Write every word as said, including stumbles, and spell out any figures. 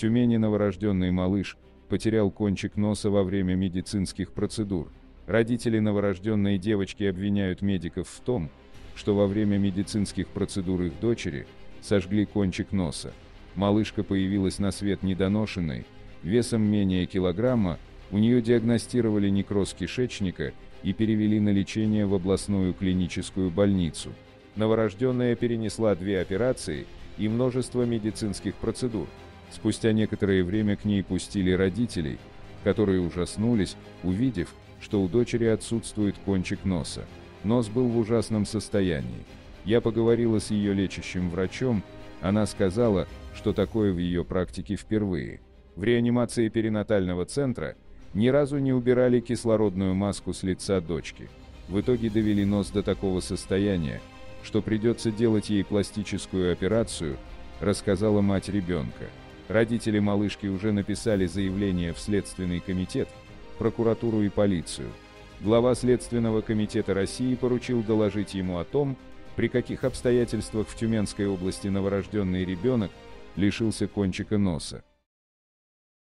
Тюмени новорожденный малыш потерял кончик носа во время медицинских процедур. Родители новорожденной девочки обвиняют медиков в том, что во время медицинских процедур их дочери сожгли кончик носа. Малышка появилась на свет недоношенной, весом менее килограмма, у нее диагностировали некроз кишечника и перевели на лечение в областную клиническую больницу. Новорожденная перенесла две операции и множество медицинских процедур. Спустя некоторое время к ней пустили родителей, которые ужаснулись, увидев, что у дочери отсутствует кончик носа. Нос был в ужасном состоянии. Я поговорила с ее лечащим врачом, она сказала, что такое в ее практике впервые. В реанимации перинатального центра ни разу не убирали кислородную маску с лица дочки. В итоге довели нос до такого состояния, что придется делать ей пластическую операцию, рассказала мать ребенка. Родители малышки уже написали заявление в Следственный комитет, прокуратуру и полицию. Глава Следственного комитета России поручил доложить ему о том, при каких обстоятельствах в Тюменской области новорожденный ребенок лишился кончика носа.